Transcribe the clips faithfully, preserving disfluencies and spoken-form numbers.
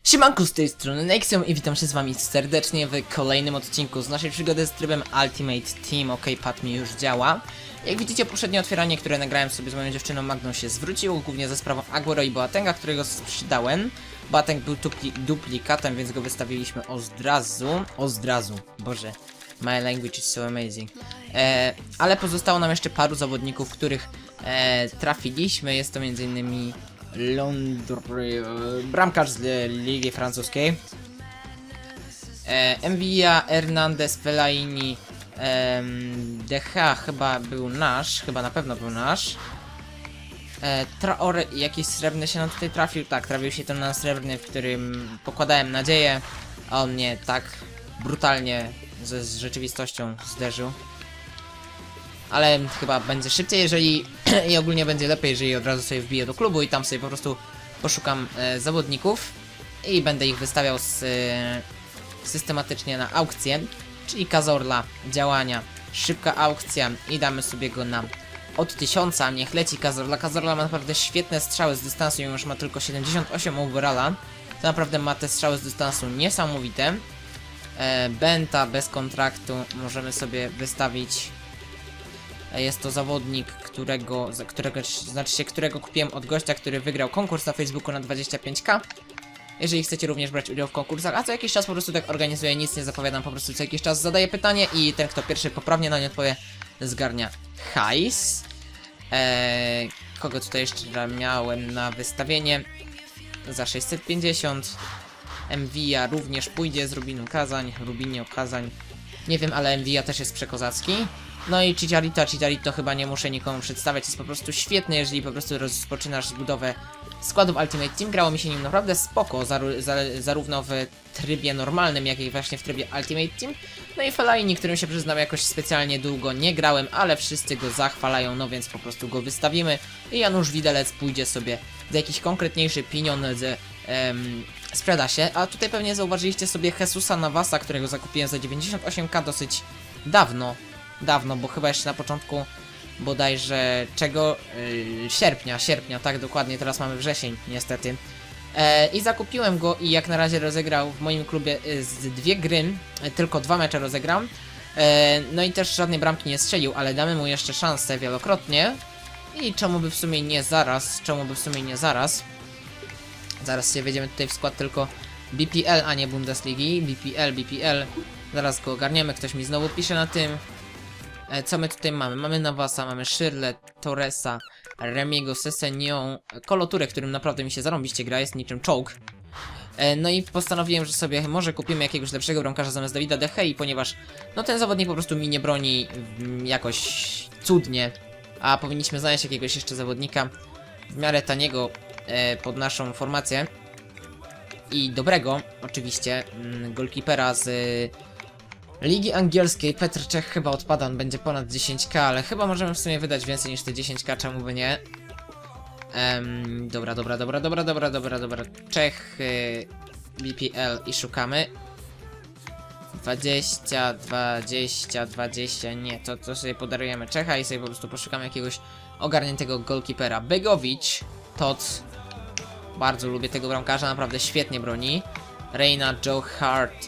Siemanko, z tej strony Nexium i witam się z wami serdecznie w kolejnym odcinku z naszej przygody z trybem Ultimate Team. Ok, pad mi już działa. Jak widzicie, poprzednie otwieranie, które nagrałem sobie z moją dziewczyną Magną, się zwróciło, głównie za sprawą Aguero i Boatenga, którego sprzedałem. Boateng był dupli duplikatem, więc go wystawiliśmy od razu. Od razu, boże. My language is so amazing. E, ale pozostało nam jeszcze paru zawodników, których e, trafiliśmy. Jest to między innymi Londry, bramkarz z Ligi Francuskiej, e, Mvilla, Hernandez, Fellaini, e, De Gea chyba był nasz, chyba na pewno był nasz. e, Traore, jakiś srebrny się nam tutaj trafił, tak, trafił się to na srebrny, w którym pokładałem nadzieję, a on mnie tak brutalnie ze z rzeczywistością zderzył. Ale chyba będzie szybciej, jeżeli i ogólnie będzie lepiej, jeżeli od razu sobie wbiję do klubu i tam sobie po prostu poszukam e, zawodników i będę ich wystawiał z, e, systematycznie na aukcję, czyli Cazorla, działania, szybka aukcja i damy sobie go na od tysiąca, niech leci Cazorla. Cazorla ma naprawdę świetne strzały z dystansu, już ma tylko siedemdziesiąt osiem overalla, to naprawdę ma te strzały z dystansu niesamowite. e, Benta bez kontraktu możemy sobie wystawić. Jest to zawodnik, którego, którego, znaczy się, którego kupiłem od gościa, który wygrał konkurs na Facebooku na dwadzieścia pięć ka. Jeżeli chcecie również brać udział w konkursach, a co jakiś czas po prostu tak organizuję, nic nie zapowiadam, po prostu co jakiś czas zadaję pytanie i ten, kto pierwszy poprawnie na nie odpowie, zgarnia hajs. Eee, kogo tutaj jeszcze miałem na wystawienie? Za sześćset pięćdziesiąt. Mvilla również pójdzie z Rubinu Kazań, Rubinio Kazań. Nie wiem, ale Mvilla też jest przekozacki. No i Chicharito, Chicharito chyba nie muszę nikomu przedstawiać, jest po prostu świetny, jeżeli po prostu rozpoczynasz budowę składów Ultimate Team. Grało mi się nim naprawdę spoko, zaru za zarówno w trybie normalnym, jak i właśnie w trybie Ultimate Team. No i Fellaini, którym się przyznam, jakoś specjalnie długo nie grałem, ale wszyscy go zachwalają, no więc po prostu go wystawimy. I Janusz Widelec pójdzie sobie za jakiś konkretniejszy pieniądz, em, sprzeda się. A tutaj pewnie zauważyliście sobie Jesusa Navasa, którego zakupiłem za dziewięćdziesiąt osiem ka dosyć dawno. Dawno, bo chyba jeszcze na początku bodajże czego? Yy, sierpnia, sierpnia, tak dokładnie, teraz mamy wrzesień niestety. E, I zakupiłem go i jak na razie rozegrał w moim klubie y, z dwie gry, y, tylko dwa mecze rozegrał. E, no i też żadnej bramki nie strzelił, ale damy mu jeszcze szansę wielokrotnie. I czemu by w sumie nie zaraz, czemu by w sumie nie zaraz. Zaraz sobie wejdziemy tutaj w skład tylko B P L, a nie Bundesligi. B P L, B P L, zaraz go ogarniemy, ktoś mi znowu pisze na tym. Co my tutaj mamy? Mamy Navasa, mamy Shirley, Torresa, Remiego, Sessegnon, Koloturę, którym naprawdę mi się zarąbiście gra, jest niczym czołg. No i postanowiłem, że sobie może kupimy jakiegoś lepszego bramkarza zamiast Davida De Gei, ponieważ no ten zawodnik po prostu mi nie broni jakoś cudnie, a powinniśmy znaleźć jakiegoś jeszcze zawodnika w miarę taniego e, pod naszą formację i dobrego, oczywiście, golkipera z Ligi Angielskiej. Petr Czech chyba odpada, on będzie ponad dziesięć ka, ale chyba możemy w sumie wydać więcej niż te dziesięć ka, czemu by nie. Um, dobra, dobra, dobra, dobra, dobra, dobra, dobra. Czech, y, B P L i szukamy. dwadzieścia, dwadzieścia, dwadzieścia, nie, to, to sobie podarujemy Czecha i sobie po prostu poszukamy jakiegoś ogarniętego golkipera. Begowicz, Tot, bardzo lubię tego bramkarza, naprawdę świetnie broni. Reina, Joe Hart.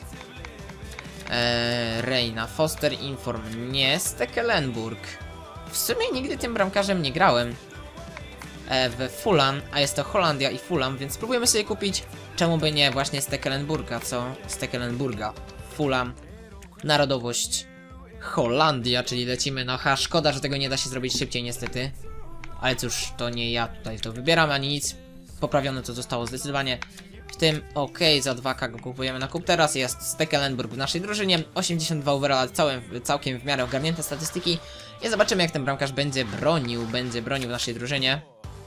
Eee, Reina, Foster, Inform, nie, Stekelenburg. W sumie nigdy tym bramkarzem nie grałem eee, w Fulham, a jest to Holandia i Fulham, więc spróbujemy sobie kupić, czemu by nie, właśnie Stekelenburga, co? Stekelenburga, Fulham, narodowość Holandia, czyli lecimy na H. Szkoda, że tego nie da się zrobić szybciej niestety, ale cóż, to nie ja tutaj to wybieram, ani nic. Poprawione to zostało zdecydowanie. W tym ok, za dwa ka go kupujemy na kup. Teraz jest Stekelenburg w naszej drużynie, osiemdziesiąt dwa overall, całym, całkiem w miarę ogarnięte statystyki. I zobaczymy, jak ten bramkarz będzie bronił, będzie bronił w naszej drużynie.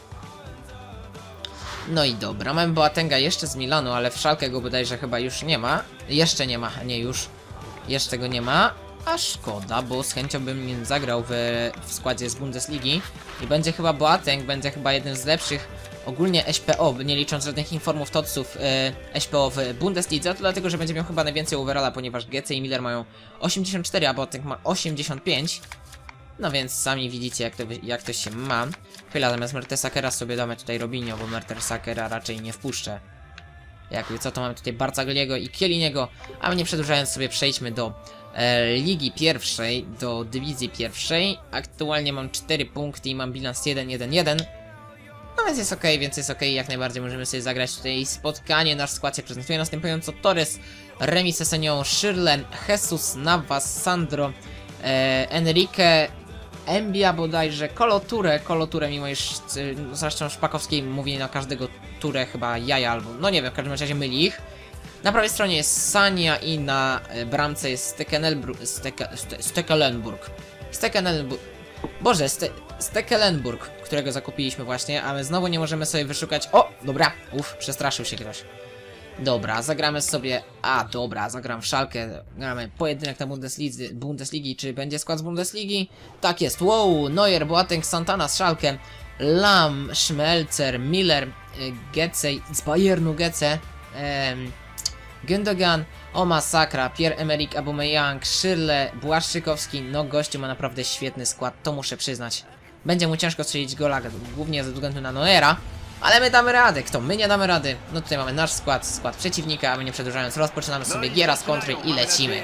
No i dobra, mamy Boatenga jeszcze z Milanu, ale w Schalke go bodajże chyba już nie ma. Jeszcze nie ma, nie już. Jeszcze go nie ma, a szkoda, bo z chęcią bym nim zagrał w, w składzie z Bundesligi. I będzie chyba Boateng, będzie chyba jednym z lepszych ogólnie S P O, nie licząc żadnych informów totsów e, S P O w Bundeslidze, to dlatego, że będzie miał chyba najwięcej overalla, ponieważ G C i Miller mają osiemdziesiąt cztery, a Boateng ma osiemdziesiąt pięć. No więc sami widzicie, jak to, jak to się ma. Chwila, zamiast Mertesakera sobie damy tutaj Robinho, bo Mertesakera raczej nie wpuszczę. Jakby co, to mamy tutaj Barcagliego i Chielliniego, a my nie przedłużając sobie przejdźmy do e, Ligi Pierwszej, do Dywizji Pierwszej. Aktualnie mam cztery punkty i mam bilans jeden jeden jeden. No więc jest ok, więc jest ok, jak najbardziej możemy sobie zagrać tutaj spotkanie. Nasz skład się prezentuje następująco: Torres, Remi Sessegnon, Schürrle, Jesus, Navas, Sandro, e, Enrique, Embia bodajże, Koloturę, Koloturę, mimo iż no, zresztą Szpakowski mówi na każdego turę chyba jaja albo, no nie wiem, w każdym razie myli ich. Na prawej stronie jest Sania i na e, bramce jest Stekelenburg, Steke, Ste, Stekelenburg, Stekelenburg, Boże, Ste, Stekelenburg, którego zakupiliśmy właśnie, a my znowu nie możemy sobie wyszukać, o, dobra, uff, przestraszył się ktoś. Dobra, zagramy sobie, a dobra, zagram w Schalke, gramy pojedynek na Bundeslidze, Bundesligi, czy będzie skład z Bundesligi? Tak jest, wow, Neuer, Boateng, Santana z Schalke, Lam, Schmelzer, Miller, Gece, z Bayernu Gece, em, Gündogan, o masakra, Pierre-Emerick Aubameyang, Schürrle, Błaszczykowski, no gościu ma naprawdę świetny skład, to muszę przyznać. Będzie mu ciężko strzelić gola, głównie ze względu na Neuera. Ale my damy radę. Kto? My nie damy rady. No tutaj mamy nasz skład, skład przeciwnika, a my nie przedłużając rozpoczynamy sobie giera z kontry i lecimy.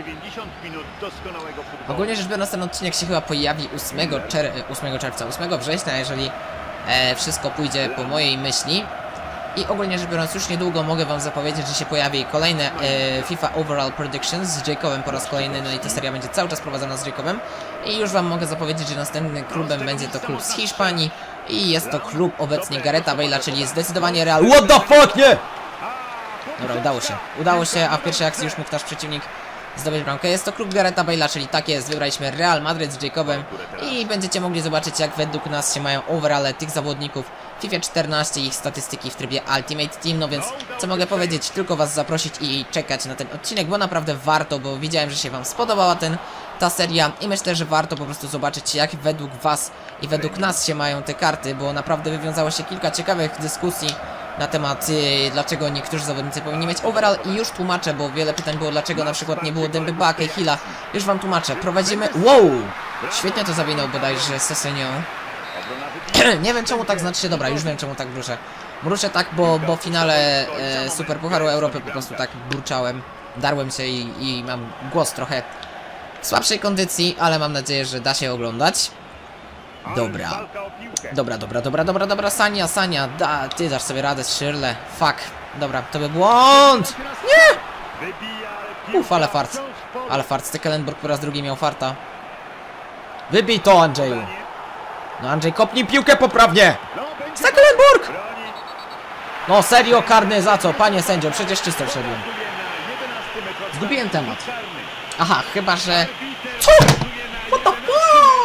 Ogólnie rzecz biorąc, ten odcinek się chyba pojawi ósmego czerwca, ósmego września, jeżeli e, wszystko pójdzie po mojej myśli. I ogólnie rzecz biorąc, już niedługo mogę wam zapowiedzieć, że się pojawi kolejne e, FIFA Overall Predictions z Jacobem po raz kolejny, no i ta seria będzie cały czas prowadzona z Jacobem. I już wam mogę zapowiedzieć, że następnym klubem będzie to klub z Hiszpanii. I jest to klub obecnie Garetha Bale'a, czyli zdecydowanie Real. What the fuck, nie! Dobra, udało się. Udało się, a w pierwszej akcji już mógł nasz przeciwnik zdobyć bramkę. Jest to klub Garetha Bale'a, czyli tak jest. Wybraliśmy Real Madryt z Jacobem. I będziecie mogli zobaczyć, jak według nas się mają overall tych zawodników w FIFA czternaście, ich statystyki w trybie Ultimate Team. No więc, co mogę powiedzieć? Tylko was zaprosić i czekać na ten odcinek, bo naprawdę warto, bo widziałem, że się wam spodobała ten, ta seria. I myślę, że warto po prostu zobaczyć, jak według was i według nas się mają te karty, bo naprawdę wywiązało się kilka ciekawych dyskusji na temat yy, dlaczego niektórzy zawodnicy powinni mieć overall i już tłumaczę, bo wiele pytań było, dlaczego na przykład nie było Dembaba, Cahilla. Już wam tłumaczę. Prowadzimy... Wow! Świetnie to zawinął bodajże Sessegnon. Nie wiem czemu tak, znaczy się, dobra, już wiem czemu tak bruszę. Bruszę tak, bo, bo w finale e, Super Pucharu Europy po prostu tak burczałem. Darłem się i, i mam głos trochę słabszej kondycji, ale mam nadzieję, że da się oglądać. Dobra. Dobra, dobra, dobra, dobra, dobra, Sania, Sania, da, ty dasz sobie radę z Schürrle. Fuck. Dobra, to był błąd! Nie! Uff, ale fart. Ale fart, Stekelenburg po raz drugi miał farta. Wybij to, Andrzeju. No Andrzej, kopnij piłkę poprawnie! Stekelenburg! No serio, karny za co? Panie sędzio, przecież czysto wszedłem. Zgubiłem temat. Aha, chyba że... Co? What the fuck?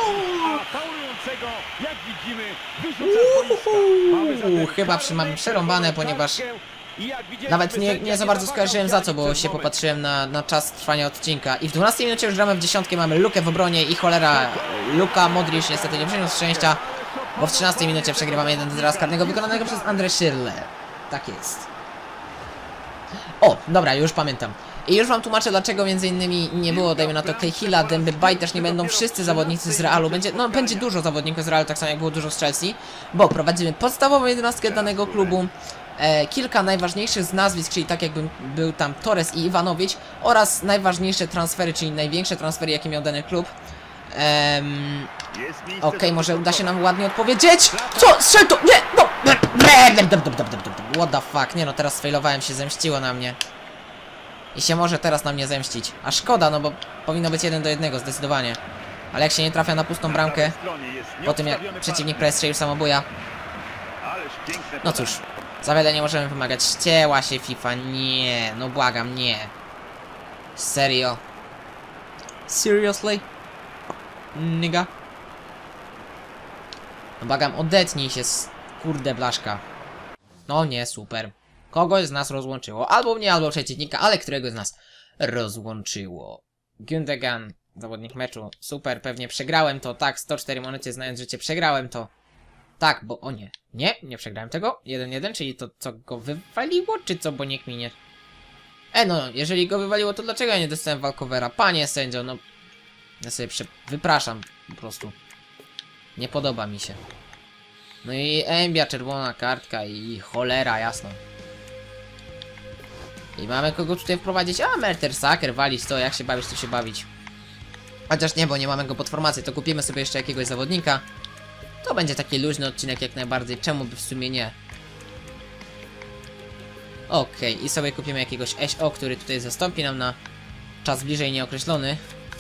Uuu, chyba przy, mam przerąbane, ponieważ nawet nie, nie za bardzo skojarzyłem za co, bo się popatrzyłem na, na czas trwania odcinka. I w dwunastej minucie już gramy w dziesiątkę, mamy Lukę w obronie i cholera, Luka Modric niestety nie przyniósł szczęścia, bo w trzynastej minucie przegrywamy jeden do zera z karnego wykonanego przez André Schürrle. Tak jest. O, dobra, już pamiętam. I już wam tłumaczę, dlaczego między innymi nie było, dajmy na to, Cahilla, Dembaba, też nie będą wszyscy zawodnicy z Realu. Będzie, no, będzie dużo zawodników z Realu, tak samo jak było dużo z Chelsea, bo prowadzimy podstawową jedenastkę danego klubu, e, kilka najważniejszych z nazwisk, czyli tak jakby był tam Torres i Iwanowicz, oraz najważniejsze transfery, czyli największe transfery, jakie miał dany klub. Um, Okej, okay, może uda się nam ładnie odpowiedzieć. Co? Strzel to! Nie! No! What the fuck? Nie no, teraz sfailowałem, się zemściło na mnie. I się może teraz na mnie zemścić. A szkoda, no bo powinno być jeden do jednego, zdecydowanie. Ale jak się nie trafia na pustą bramkę, po tym jak przeciwnik prawie strzelił samobuja. No cóż, za wiele nie możemy wymagać. Ścięła się FIFA, nie, no błagam, nie. Serio? Seriously? Nigga? No błagam, odetnij się, kurde blaszka. No nie, super. Kogoś z nas rozłączyło. Albo mnie, albo przeciwnika, ale którego z nas rozłączyło. Gündogan, zawodnik meczu. Super, pewnie przegrałem to. Tak, sto cztery monety, znając życie, przegrałem to. Tak, bo... O nie. Nie, nie przegrałem tego. jeden jeden, czyli to co go wywaliło, czy co, bo nie kminie. E, no, jeżeli go wywaliło, to dlaczego ja nie dostałem walkowera? Panie sędzio, no... Ja sobie prze... wypraszam, po prostu. Nie podoba mi się. No i Embia, czerwona kartka i cholera, jasno. I mamy kogo tutaj wprowadzić. A, Merter Saker, walić to, jak się bawisz, to się bawić. Chociaż nie, bo nie mamy go pod formację, to kupimy sobie jeszcze jakiegoś zawodnika. To będzie taki luźny odcinek jak najbardziej, czemu by w sumie nie. Okej, okay. I sobie kupimy jakiegoś S O, który tutaj zastąpi nam na czas bliżej nieokreślony.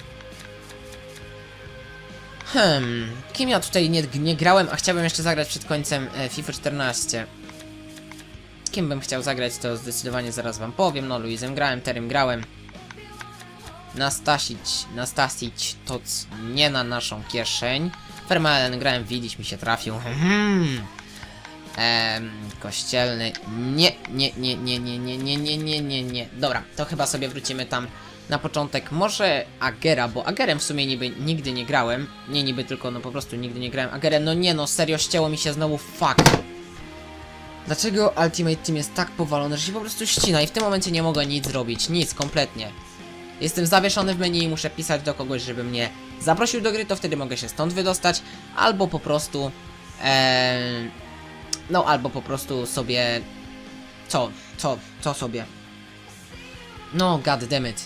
Hmm, kim ja tutaj nie, nie grałem, a chciałbym jeszcze zagrać przed końcem e, FIFA czternaście. Kim bym chciał zagrać, to zdecydowanie zaraz wam powiem. No, Luizem grałem, Terym grałem. Nastasić, Nastasić to nie na naszą kieszeń. Vermaelen grałem, widzisz, mi się trafił. Hmm. Ehm, kościelny. Nie, nie, nie, nie, nie, nie, nie, nie, nie, nie, nie. Dobra, to chyba sobie wrócimy tam na początek. Może Agera, bo Agerem w sumie niby nigdy nie grałem. Nie niby, tylko no po prostu nigdy nie grałem Agerem. No nie no, serio ścięło mi się znowu, fuck. Dlaczego Ultimate Team jest tak powalony, że się po prostu ścina i w tym momencie nie mogę nic zrobić, nic, kompletnie. Jestem zawieszony w menu i muszę pisać do kogoś, żeby mnie zaprosił do gry, to wtedy mogę się stąd wydostać, albo po prostu... Ee, no, albo po prostu sobie... Co? Co? Co sobie? No, goddammit.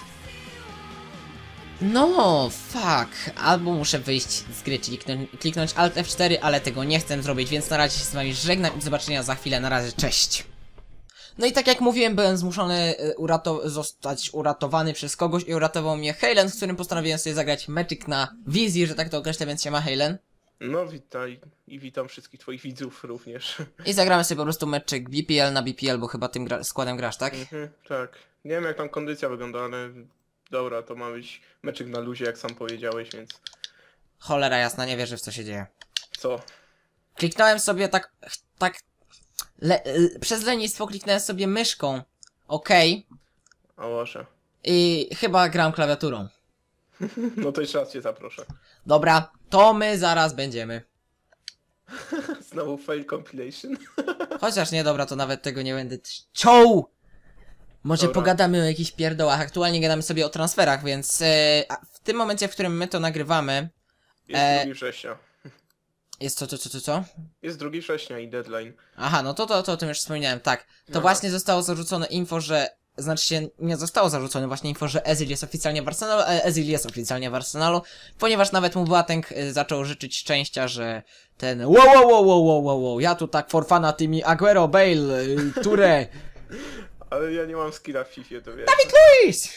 No, fuck. Albo muszę wyjść z gry, czyli kliknąć, kliknąć Alt F cztery, ale tego nie chcę zrobić, więc na razie się z wami żegnam i do zobaczenia za chwilę. Na razie, cześć. No i tak jak mówiłem, byłem zmuszony urato zostać uratowany przez kogoś i uratował mnie Hejlen, z którym postanowiłem sobie zagrać meczyk na wizji, że tak to określę, więc się ma Hejlen. No witaj i witam wszystkich twoich widzów również. I zagramy sobie po prostu meczyk B P L na B P L, bo chyba tym gra składem grasz, tak? Mhm, tak. Nie wiem jak tam kondycja wygląda, ale dobra, to ma być meczyk na luzie, jak sam powiedziałeś, więc... Cholera jasna, nie wierzę w co się dzieje. Co? Kliknąłem sobie tak... tak... Le, le, przez lenistwo kliknąłem sobie myszką. Okej. A wasze. I chyba gram klawiaturą. No to jeszcze raz cię zaproszę. Dobra, to my zaraz będziemy. Znowu fail compilation. Chociaż nie, dobra, to nawet tego nie będę ciął! Może Dobra. pogadamy o jakichś pierdołach. Aktualnie gadamy sobie o transferach, więc e, a w tym momencie, w którym my to nagrywamy... Jest E... drugi września. Jest co, co, co, co, co? Jest drugi września i deadline. Aha, no to, to, to o tym już wspomniałem, tak. To Aha. właśnie zostało zarzucone info, że... Znaczy się, nie zostało zarzucone właśnie info, że Ezil jest oficjalnie w Arsenalu, ale Ezil jest oficjalnie w Arsenalu, ponieważ nawet mu Boateng y, zaczął życzyć szczęścia, że ten wow, wow, wow, wow, wow, wow, wow, ja tu tak for fana tymi Aguero, Bale, y, Touré. Ale ja nie mam skilla w FIFA, to wiesz. David Luiz!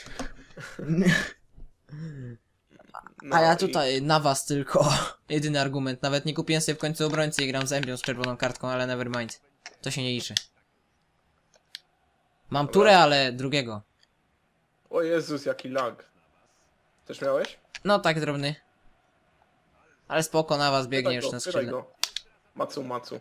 No A ja i- tutaj na was tylko. Jedyny argument, nawet nie kupiłem sobie w końcu obrońcy i gram z Embią z czerwoną kartką, ale never mind. To się nie liczy. Mam Dobra. Touré, ale drugiego. O Jezus, jaki lag. Też miałeś? No tak drobny. Ale spoko, na was biegnie Pytaj już go, na pytaj skrzydle. go. Macu, macu.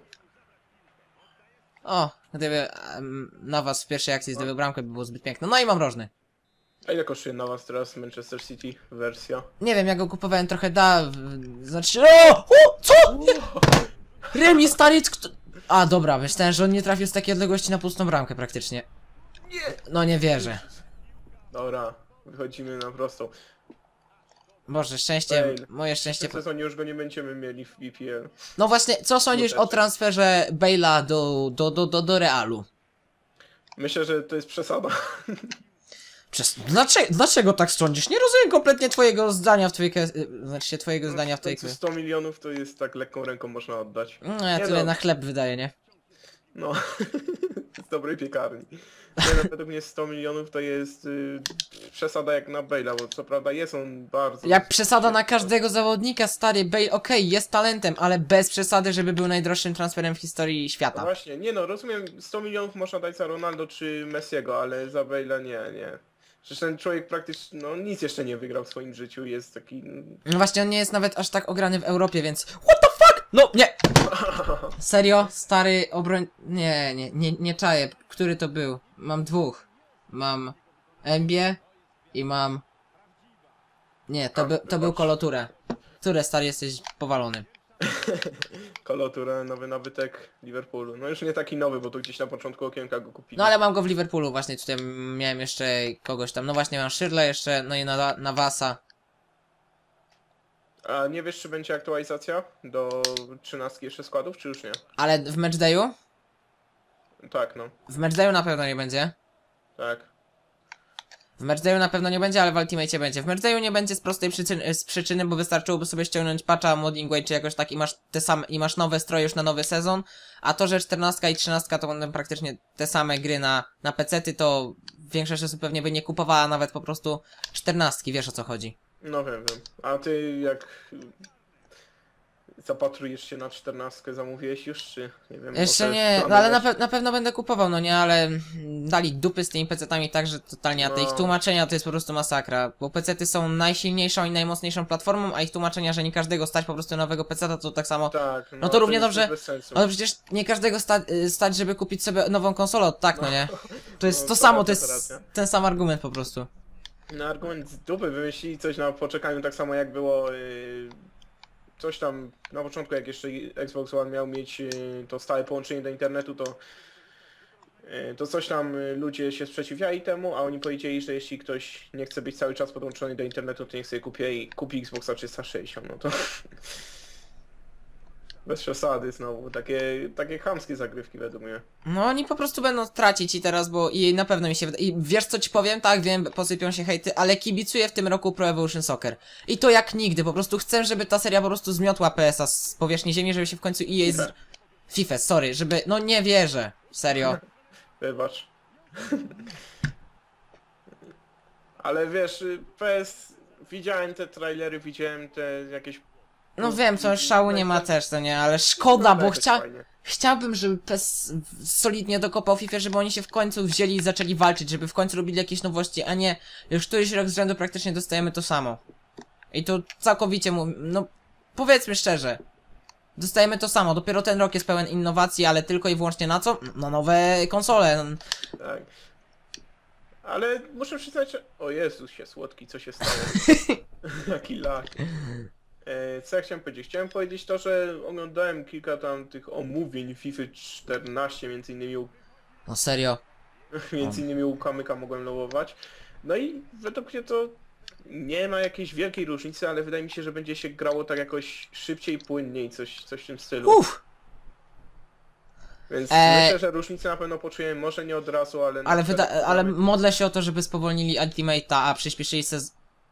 O, gdyby um, na was w pierwszej akcji zdobył bramkę, by było zbyt piękne. No i mam rożny. A ile kosztuje na was teraz Manchester City wersja? Nie wiem, ja go kupowałem trochę da... w- Znaczy... O! o co? Remi, stary... Kto... A, dobra, myślałem, że on nie trafił z takiej odległości na pustą bramkę praktycznie. Nie! No nie wierzę. Dobra, wychodzimy na prostą. Boże, szczęście... Bale. Moje W szczęście... tym sezonie już go nie będziemy mieli w B P L. No właśnie, co sądzisz o transferze Bale'a do, do, do, do, do Realu? Myślę, że to jest przesada. Przez... Dlaczego, dlaczego tak sądzisz? Nie rozumiem kompletnie twojego zdania w twojej... kwe- Znaczy się twojego zdania w tej... W końcu sto milionów to jest tak lekką ręką można oddać. No ja Nie tyle no. na chleb wydaję, nie? No, z dobrej piekarni. Nie, no, według mnie sto milionów to jest y, przesada jak na Bale'a, bo co prawda jest on bardzo... Jak przesada na każdego zawodnika, stary, Bale, okej, jest talentem, ale bez przesady, żeby był najdroższym transferem w historii No świata. właśnie, nie no, rozumiem, sto milionów można dać za Ronaldo czy Messiego, ale za Bale'a nie, nie. Przecież ten człowiek praktycznie, no nic jeszcze nie wygrał w swoim życiu, jest taki... No właśnie, on nie jest nawet aż tak ograny w Europie, więc... What the fuck? No, nie! Serio? Stary obroń... Nie, nie, nie, nie czaję. Który to był? Mam dwóch. Mam Embie i mam... Nie, to, by, to był Koloturę. Które, stary, jesteś powalony. Koloturę, nowy nabytek Liverpoolu. No już nie taki nowy, bo to gdzieś na początku okienka go kupili. No ale mam go w Liverpoolu, właśnie tutaj miałem jeszcze kogoś tam. No właśnie, mam Shirley jeszcze, no i na Navasa. A nie wiesz, czy będzie aktualizacja do trzynastki jeszcze składów, czy już nie? Ale w matchdayu? Tak, no. W matchdayu na pewno nie będzie. Tak. W Matchdayu na pewno nie będzie, ale w Ultimate będzie. W Matchdayu nie będzie z prostej przyczyny, z przyczyny, bo wystarczyłoby sobie ściągnąć patcha, modding way czy jakoś tak i masz te same, i masz nowe stroje już na nowy sezon, a to, że czternastka i trzynastka to będą praktycznie te same gry na, na pecety, to większość osób pewnie by nie kupowała nawet po prostu czternastki, wiesz o co chodzi. No wiem, wiem. A ty jak zapatrujesz się na czternastkę, zamówiłeś już, czy nie wiem? Jeszcze może nie, no ale na, planujesz? pe na pewno będę kupował, no nie, ale dali dupy z tymi pecetami tak, że totalnie, a te ich No. tłumaczenia to jest po prostu masakra, bo pecety są najsilniejszą i najmocniejszą platformą, a ich tłumaczenia, że nie każdego stać po prostu nowego peceta, to tak samo, Tak, no to równie jest dobrze- bez sensu. ale przecież nie każdego sta y, stać, żeby kupić sobie nową konsolę, tak, no nie, to jest No, to to samo, to racja, to jest racja. ten sam argument po prostu. Na argument z dupy wymyślili coś na poczekaniu, tak samo jak było yy, coś tam na początku, jak jeszcze Xbox One miał mieć yy, to stałe połączenie do internetu, to yy, to coś tam yy, ludzie się sprzeciwiali temu, a oni powiedzieli, że jeśli ktoś nie chce być cały czas podłączony do internetu, to niech sobie kupi, i kupi Xboxa trzysta sześćdziesiąt, no to bez przesady znowu, takie, takie chamskie zagrywki według mnie. No oni po prostu będą tracić i teraz, bo i na pewno mi się wyda... I wiesz co ci powiem? Tak, wiem, posypią się hejty, ale kibicuję w tym roku Pro Evolution Soccer. I to jak nigdy, po prostu chcę, żeby ta seria po prostu zmiotła P S a z powierzchni ziemi, żeby się w końcu E A z... FIFA. FIFA, sorry, żeby... No nie wierzę. Serio. Wybacz. Ale wiesz, y, P S, widziałem te trailery, widziałem te jakieś... No wiem, co szału nie ma No i tak- też, to nie, ale szkoda, wygląda bo jakoś chcia... fajnie. chciałbym, żeby P E S solidnie dokopał FIFA, żeby oni się w końcu wzięli i zaczęli walczyć, żeby w końcu robili jakieś nowości, a nie już któryś rok z rzędu praktycznie dostajemy to samo. I to całkowicie mu... no powiedzmy szczerze. Dostajemy to samo, dopiero ten rok jest pełen innowacji, ale tylko i wyłącznie na co? Na nowe konsole. Tak. Ale muszę przyznać, że... O Jezusie, słodki, co się stało? Jaki lag. E, co ja chciałem powiedzieć? Chciałem powiedzieć to, że oglądałem kilka tam tych omówień FIFA czternaście, między innymi u, No serio. między innymi u Kamyka mogłem lołować. No i według mnie to nie ma jakiejś wielkiej różnicy, ale wydaje mi się, że będzie się grało tak jakoś szybciej, płynniej, coś, coś w tym stylu. Uff! Więc E, myślę, że różnicę na pewno poczujemy, może nie od razu, ale... na Ale, przykład wyda ale mamy- modlę się o to, żeby spowolnili Ultimate'a, a przyspieszyli sez...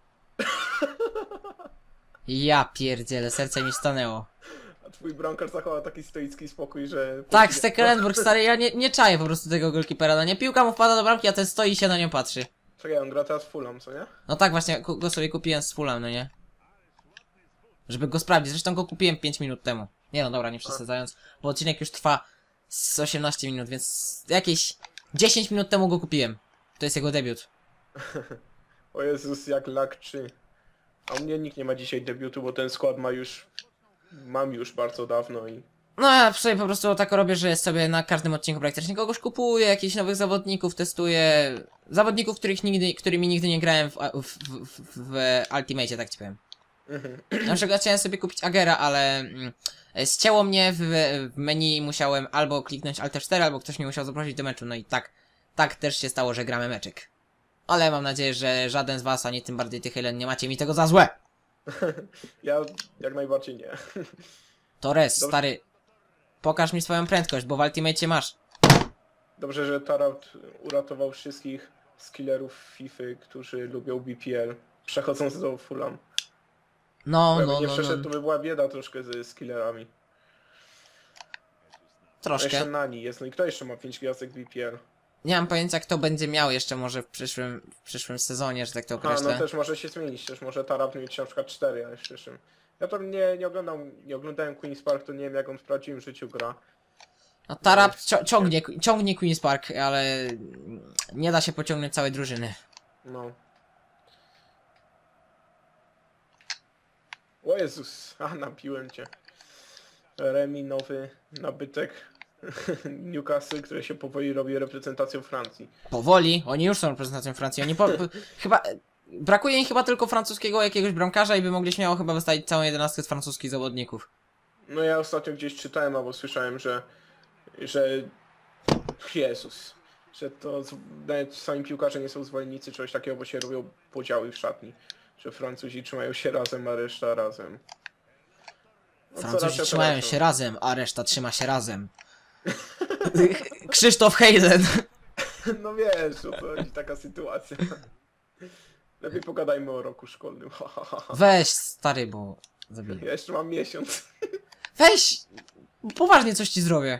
Ja pierdzielę, serce mi stanęło. A twój bramkarz zachował taki stoicki spokój, że... Tak, Stekelenburg, stary, ja nie, nie czaję po prostu tego golkipera, no nie, piłka mu wpada do bramki, a ten stoi i się na nią patrzy. Czekaj, on gra teraz Fulham, co nie? No tak właśnie, ku- go sobie kupiłem z Fulham, no nie? Żeby go sprawdzić, zresztą go kupiłem pięć minut temu. Nie no dobra, nie przesadzając, bo odcinek już trwa z osiemnaście minut, więc jakieś dziesięć minut temu go kupiłem. To jest jego debiut. O Jezus, jak lag trzy. A u mnie nikt nie ma dzisiaj debiutu, bo ten skład ma już... Mam już bardzo dawno i... No ja sobie po prostu tak robię, że sobie na każdym odcinku praktycznie kogoś kupuję, jakichś nowych zawodników testuję. Zawodników, których nigdy, którymi nigdy nie grałem w, w, w, w, w Ultimate, tak ci powiem. Na przykład chciałem sobie kupić Agera, ale mm, ścięło mnie w, w menu i musiałem albo kliknąć Alt F cztery, albo ktoś mnie musiał zaprosić do meczu. No i tak, tak też się stało, że gramy meczek. Ale mam nadzieję, że żaden z was, ani tym bardziej tych Helen, nie macie mi tego za złe. Ja jak najbardziej nie. Torres, Dobrze. stary, pokaż mi swoją prędkość, bo w Ultimate masz. Dobrze, że Taraut uratował wszystkich skillerów FIFA, którzy lubią B P L, przechodząc do Fulham. No, Bo jakby no, nie no, przeszedł, no. to by była bieda troszkę ze skillerami. Jeszcze Troszkę. Nani jest, no i kto jeszcze ma pięć gwiazdek B P L? Nie mam pojęcia, kto będzie miał jeszcze może w przyszłym, w przyszłym sezonie, że tak to A, określę. no też może się zmienić, też może Taraut mieć na przykład cztery, ale w przyszłym. Ja to nie, nie oglądam, nie oglądałem Queen's Park, to nie wiem jak on w prawdziwym życiu gra. No Tarap cio ciągnie, ciągnie Queen's Park, ale nie da się pociągnąć całej drużyny. No. O Jezus, a napiłem cię. Remi, nowy nabytek Newcastle, który się powoli robi reprezentacją Francji. Powoli, oni już są reprezentacją Francji, oni po, chyba, brakuje im chyba tylko francuskiego jakiegoś bramkarza i by mogli śmiało chyba wystawić całą jedenastkę z francuskich zawodników. No ja ostatnio gdzieś czytałem albo słyszałem, że że Jezus, że to z- nawet sami piłkarze nie są zwolennicy czegoś takiego, bo się robią podziały w szatni. Że Francuzi trzymają się razem, a reszta razem. No, co Francuzi racja, to trzymają racja. się razem, a reszta trzyma się razem. Krzysztof Heisen. No wiesz, o co chodzi, taka sytuacja. Lepiej pogadajmy o roku szkolnym. Ha, ha, ha, ha. Weź, stary, bo zabiję. Ja jeszcze mam miesiąc. Weź! Poważnie coś ci zrobię.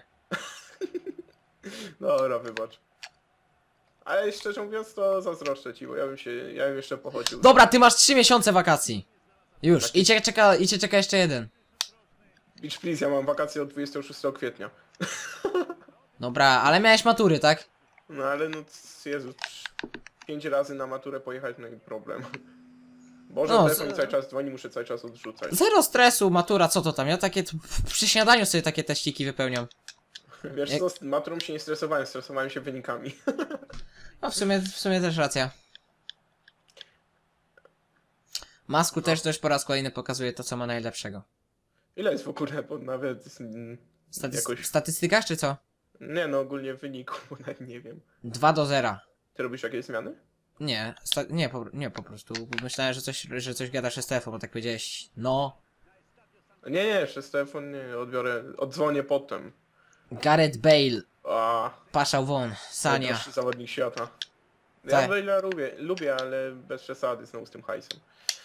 Dobra, wybacz. Ale szczerze mówiąc to zazdroszczę ci, bo ja bym się, ja bym jeszcze pochodził. Dobra, ty masz trzy miesiące wakacji. Już. I cię czeka, i cię czeka jeszcze jeden. Beach please, ja mam wakacje od dwudziestego szóstego kwietnia. Dobra, ale miałeś matury, tak? No ale no, Jezu, pięć razy na maturę pojechać, no i problem. Boże, No, telefon z- mi cały czas dzwoni, muszę cały czas odrzucać. Zero stresu, matura, co to tam? Ja takie t- przy śniadaniu sobie takie teściki wypełniam. Wiesz Jak- co, z maturą się nie stresowałem, stresowałem się wynikami. No w sumie, w sumie też racja. Ma skuteczność po raz kolejny pokazuje to, co ma najlepszego. Ile jest w ogóle, bo nawet mm, Statys jakoś... W statystykach czy co? Nie no, ogólnie w wyniku, bo nawet nie wiem. dwa do zera. Ty robisz jakieś zmiany? Nie, sta nie, po, nie po prostu. Myślałem, że coś, że coś gadasz z telefonu, bo tak powiedziałeś. No. Nie, nie, przez telefon nie, odbiorę, odzwonię potem. Gareth Bale. A, Paszał won. Sania. najlepszy zawodnik świata. Ja Tak. Bale'a lubię, lubię, ale bez przesady znowu z tym hajsem.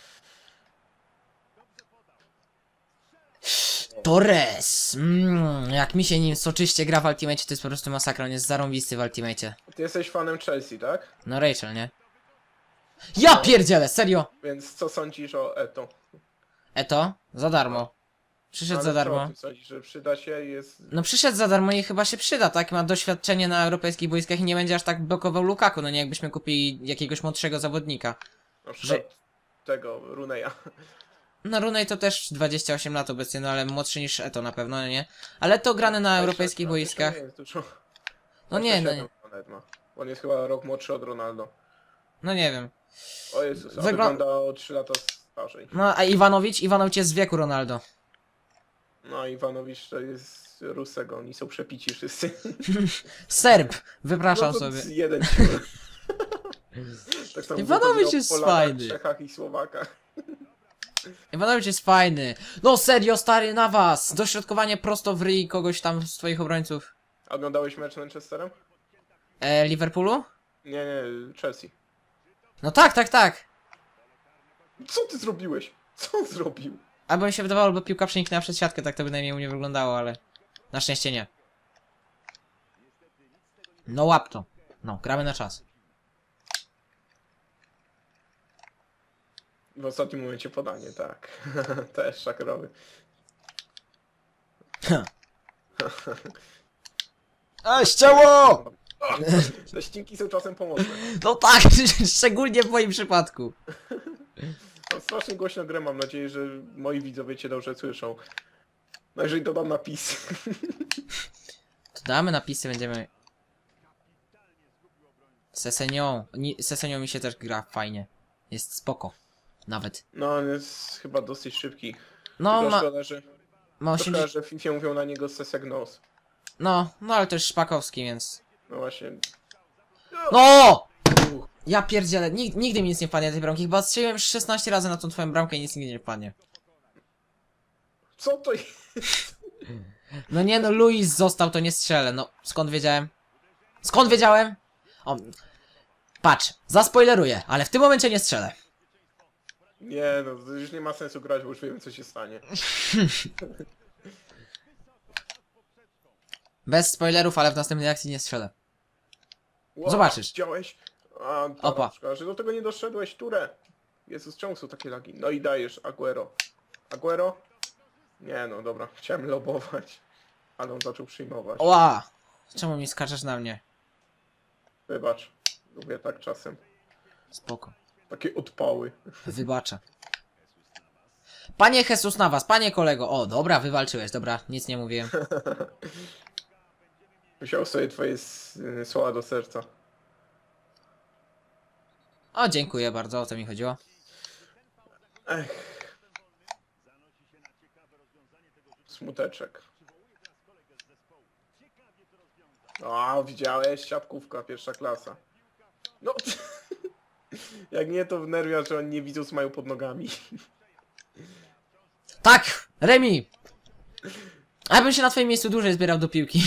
Torres. Mm, jak mi się nim soczyście gra w Ultimate, to jest po prostu masakra. On jest zarąbisty w Ultimate. Ty jesteś fanem Chelsea, tak? No Rachel, nie? Ja pierdzielę, serio! Więc co sądzisz o Eto? Eto? Za darmo. Przyszedł Ale za co o darmo. tym sądzisz, że przyda się i jest... No przyszedł za darmo i chyba się przyda, tak? Ma doświadczenie na europejskich boiskach i nie będzie aż tak blokował Lukaku, no nie jakbyśmy kupili jakiegoś młodszego zawodnika. Na przykład tego, Runeya. No Rooney to też dwadzieścia osiem lat obecnie, no ale młodszy niż Eto na pewno, no nie? Ale to grany na europejskich boiskach. Nie jest dużo. No nie, no, dwadzieścia siedem nawet ma. On jest chyba rok młodszy od Ronaldo. no nie wiem. O Jezus, a Wygla- wygląda o trzy lata starzej. No a Iwanowicz? Iwanowicz jest z wieku Ronaldo. No Iwanowicz to jest Rusego, oni są przepici wszyscy. Serb! Wypraszam No to sobie. jeden ciur. Tak samo Iwanowicz mówię o jest Polakach, fajny. Czechach i Słowakach. Iwanowicz jest fajny. No serio, stary, na was! Dośrodkowanie prosto w ryj kogoś tam z twoich obrońców. A oglądałeś mecz z Manchesterem? E, Liverpoolu? Nie, nie, Chelsea. No tak, tak, tak. Co ty zrobiłeś? Co on zrobił? Albo mi się wydawało, bo piłka przeniknęła przed siatkę, tak to bynajmniej u mnie wyglądało, ale... Na szczęście nie. No łap to. No, gramy na czas. W ostatnim momencie podanie, tak. Też szakrowy. A, ściało! Te ścinki są czasem pomocne. No tak, szczególnie w moim przypadku. No, strasznie głośno grę, mam nadzieję, że moi widzowie cię dobrze słyszą. No jeżeli dodam napisy. To damy napisy, będziemy... Sesenią. Ni- Sesenią mi się też gra fajnie. Jest spoko. Nawet. No on jest chyba dosyć szybki. No, Tylko ma... szkoda, że, ma to szkoda, osiemdziesiąt... że w FIFA mówią na niego Sesegnos. No, no ale to jest Szpakowski, więc... No właśnie. No! Uch, Ja pierdzielę, Nig nigdy mi nic nie wpadnie tej bramki. Chyba strzeliłem już szesnaście razy na tą twoją bramkę i nic nigdy nie wpadnie. co to jest? No nie no, Luis został, to nie strzelę. No, skąd wiedziałem? Skąd wiedziałem? O, patrz, zaspoileruję, ale w tym momencie nie strzelę. Nie no, to już nie ma sensu grać, bo już wiemy co się stanie. Bez spoilerów, ale w następnej akcji nie strzelę. Wow, Zobaczysz. Widziałeś? A, Opa. dobra, szkoda, że do tego nie doszedłeś, Ture. Jezus, czemu są takie lagi? No i dajesz, Aguero. Aguero? Nie no, dobra, chciałem lobować. Ale on zaczął przyjmować. Oła! Czemu mi skaczesz na mnie? Wybacz, lubię tak czasem. Spoko. Takie odpały. Wybaczę. Panie Jesus na was, panie kolego. O, dobra, wywalczyłeś, dobra, nic nie mówiłem. Wziął sobie twoje s- słowa do serca. O, dziękuję bardzo, o to mi chodziło. Ech. Smuteczek. O, widziałeś? Siatkówka, pierwsza klasa. No, jak nie to wnerwia, że oni nie widzą, co mają pod nogami. Tak! Remi! A ja bym się na twoim miejscu dłużej zbierał do piłki.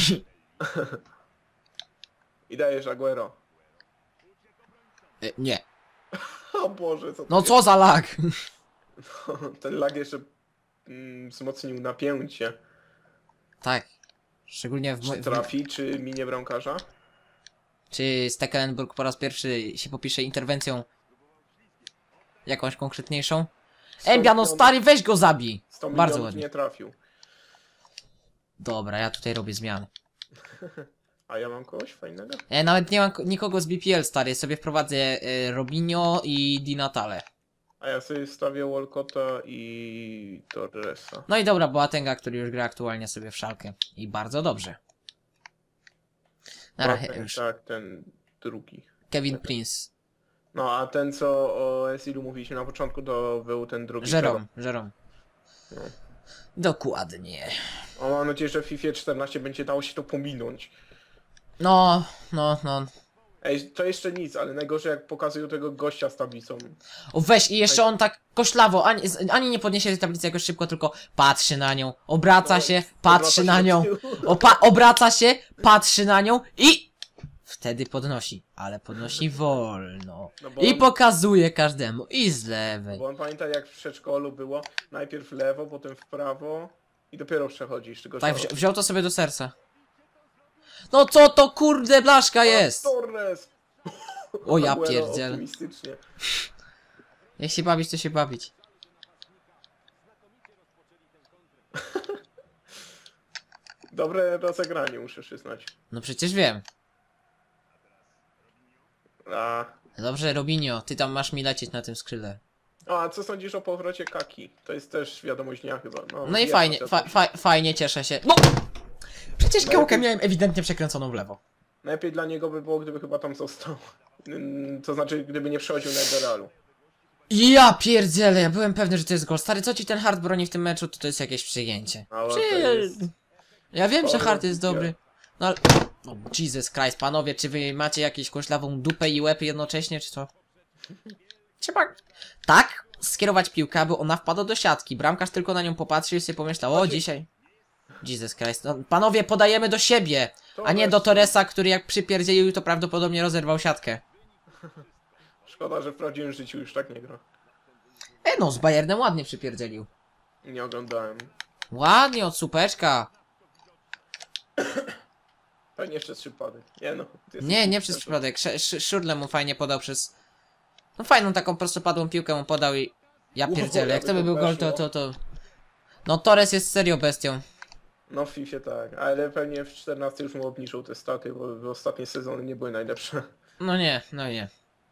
I dajesz Aguero. E, nie. O Boże, co to No jest? co za lag! Ten lag jeszcze mm, wzmocnił napięcie. Tak. Szczególnie w, Czy mo- w trafi, czy minie bramkarza? Czy Stekelenburg po raz pierwszy się popisze interwencją jakąś konkretniejszą? Embia, no stary, weź go zabij! sto Bardzo milionów ładnie. nie trafił. Dobra, ja tutaj robię zmiany. A ja mam kogoś fajnego? Ja nawet nie mam ko- nikogo z B P L, stary. Sobie wprowadzę e, Robinho i Di Natale. A ja sobie stawię Walcotta i Torresa. No i dobra, Boatenga, który już gra aktualnie sobie w Szalkę. I bardzo dobrze. Na razie ten, już. tak, ten drugi. Kevin Prince. No a ten co o Esilu mówiliśmy na początku, to był ten drugi. Jerome, Jerome. No. Dokładnie. O, mam nadzieję, że w FIFA czternaście będzie dało się to pominąć. No, no, no. Ej, to jeszcze nic, ale najgorzej jak pokazują tego gościa z tablicą. O weź i jeszcze on tak koślawo, ani, ani nie podniesie tej tablicy jakoś szybko, tylko patrzy na nią, obraca No, się, patrzy obraca na się nią, do tyłu. opa obraca się, patrzy na nią i wtedy podnosi, ale podnosi wolno. No bo I on- pokazuje każdemu, i z lewej. Bo on pamięta jak w przedszkolu było, najpierw w lewo, potem w prawo i dopiero przechodzisz. Tylko Tak, że- wzi wziął to sobie do serca. No co to kurde blaszka jest? Torres! O ja Aguero pierdzielę. optymistycznie. Jak się bawić, to się bawić. Dobre rozegranie, muszę przyznać. No przecież wiem. A, Dobrze, Robinho, ty tam masz mi lecieć na tym skrzydle. a co sądzisz o powrocie Kaki? To jest też wiadomość dnia chyba. No, No i jest fajnie, to fa też. fa fajnie, cieszę się. No! Przecież No gałkę jakby- miałem ewidentnie przekręconą w lewo. Najlepiej dla niego by było, gdyby chyba tam został. Mm, To znaczy, gdyby nie przechodził na Edoralu. Ja pierdzielę, ja byłem pewny, że to jest gol. Stary, co ci ten hard broni w tym meczu, to to jest jakieś przyjęcie. Ale to Przy... jest... Ja wiem, że Dobry hard jest piłka. dobry. No ale... Oh, Jesus Christ, panowie, czy wy macie jakąś koślawą dupę i łeb jednocześnie, czy co? Trzeba... Tak skierować piłkę, aby ona wpadła do siatki. Bramkarz tylko na nią popatrzył i sobie pomyślał, o Znaczy- dzisiaj... Jesus Christ, no, panowie, podajemy do siebie, To a nie weź- do Torresa, który jak przypierdzielił, to prawdopodobnie rozerwał siatkę. Szkoda, że w prawdziwym życiu już tak nie gra. E no, z Bayernem ładnie przypierdzielił. Nie oglądałem. Ładnie od supeczka. Pewnie jeszcze trzy pady. Nie no. ty jesteś- Nie, nie przez przypadek. Sz- Sz- Szurle mu fajnie podał przez... No fajną taką prostopadłą piłkę mu podał i... Ja Ło, pierdzielę, jak to jakby by to był gol, to, weszło. to, to... No Torres jest serio bestią. No w FIFA tak, ale pewnie w czternastym już mu obniżą te staty, bo w ostatnie sezony nie były najlepsze. No nie, no nie.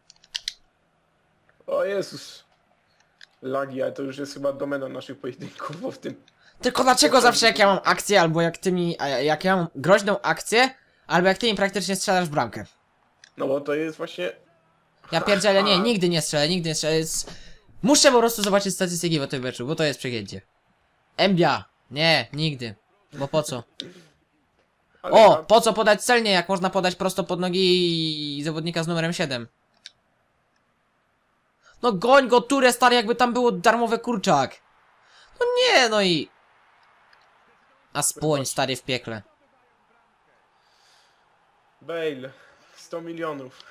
O Jezus. Lagi, ale to już jest chyba domena naszych pojedynków, bo w tym... Tylko dlaczego zawsze jak ja mam akcję, albo jak ty mi... a Jak ja mam groźną akcję, albo jak ty mi praktycznie strzelasz w bramkę. No bo to jest właśnie... Ja pierdzielę, nie, nigdy nie strzelę, nigdy nie strzelę. Jest... Muszę po prostu zobaczyć statystyki w tym meczu, bo to jest przegięcie. Embia! Nie, nigdy. Bo po co? Ale O! ta- Po co podać celnie, jak można podać prosto pod nogi zawodnika z numerem siedem? No goń go, Ture, stary, jakby tam było darmowe kurczak. No nie, no i... A spłoń, stary, w piekle. Bale. sto milionów.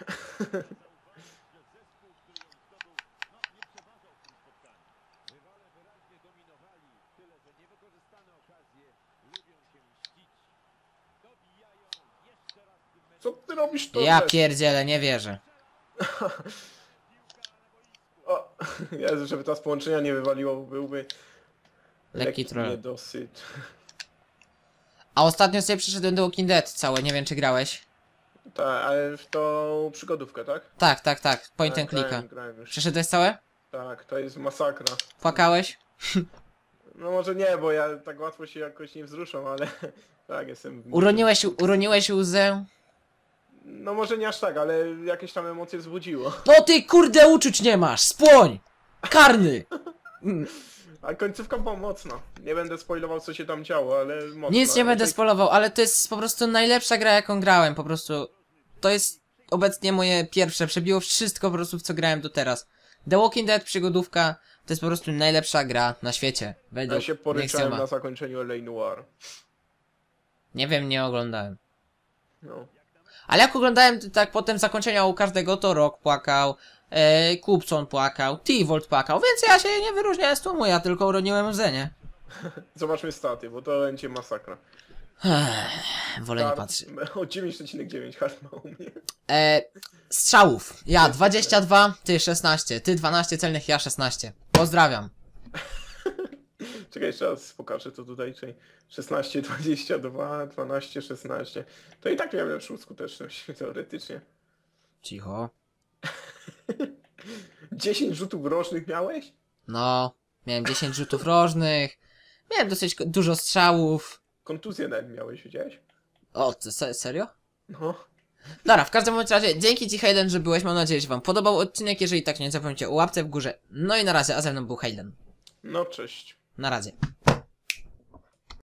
Co ty robisz to? Ja pierdzielę, nie wierzę. O, Jezu, żeby ta z połączenia nie wywaliło, byłby Lekki troll. niedosyt. A ostatnio sobie przyszedłem do Walking Dead całe, nie wiem czy grałeś. Tak, ale w tą przygodówkę, tak? Tak, tak, tak, point Tak, and clicka. grałem, grałem już. Przeszedłeś całe? Tak, to jest masakra. Płakałeś? No może nie, bo ja tak łatwo się jakoś nie wzruszam, ale tak, jestem... Uroniłeś, uroniłeś łzę? No może nie aż tak, ale jakieś tam emocje wzbudziło. No ty kurde uczuć nie masz, spłoń! Karny! A końcówka była mocna. Nie będę spoilował co się tam działo, ale mocno. Nic nie będę Raczej- spoilował, ale to jest po prostu najlepsza gra jaką grałem, po prostu. To jest obecnie moje pierwsze, przebiło wszystko po prostu w co grałem do teraz. The Walking Dead przygodówka to jest po prostu najlepsza gra na świecie. Według Ja się poryczałem Nexiuma. na zakończeniu L A Noir. Nie wiem, nie oglądałem. No. Ale jak oglądałem t- tak potem zakończenia u każdego, to Rock płakał, e, Kupcon płakał, T-Volt płakał, więc ja się nie wyróżniałem z tłumu, ja tylko uroniłem łzę, nie? Zobaczmy staty, bo to będzie masakra. Ech, wolę nie Hard- patrzeć. O dziewięć przecinek dziewięć hard ma u mnie. E, strzałów. Ja dwadzieścia dwa, ty szesnaście, ty dwanaście celnych, ja szesnaście. Pozdrawiam. Czekaj, jeszcze raz pokażę to tutaj, czyli szesnaście, dwadzieścia dwa, dwanaście, szesnaście. To i tak miałem lepszą skuteczność, teoretycznie. Cicho. dziesięć rzutów rocznych miałeś? No, miałem dziesięć rzutów rożnych, miałem dosyć ko- dużo strzałów. Kontuzję nawet miałeś, widziałeś? O, ty, se serio? No. Dobra, w każdym bądź razie, dzięki ci Hayden, że byłeś, mam nadzieję, że wam podobał odcinek, jeżeli tak, nie zapomnijcie o łapce w górze. No i na razie, a ze mną był Hayden. No, cześć. Na razie.